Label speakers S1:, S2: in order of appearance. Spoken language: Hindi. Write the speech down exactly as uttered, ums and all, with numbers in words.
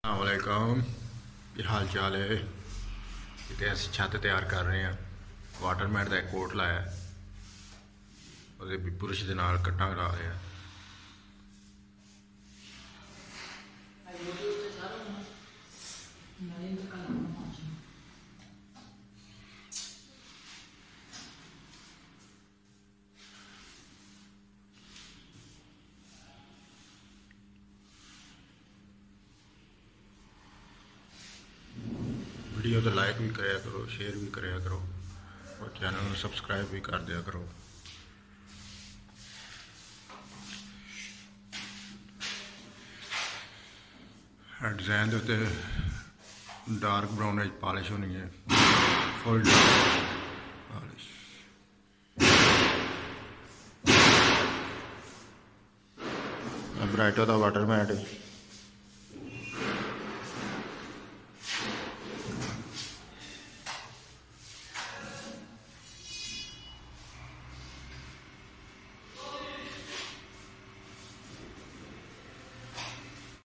S1: अस्सलामुअलैकुम, की हाल चाल है। इतने अस छत तैयार कर रहे हैं। वाटरमैट का एक कोट लाया और पुरुष के नाल कट्टा ला रहे हैं। वीडियो तो लाइक भी कराया करो, शेयर भी कराया करो और चैनल में सब्सक्राइब भी कर दिया करो। डिजाइन के उत्ते डार्क ब्राउन पॉलिश होनी है, फुल डार्क पॉलिश। ब्राइटो का वाटरमैट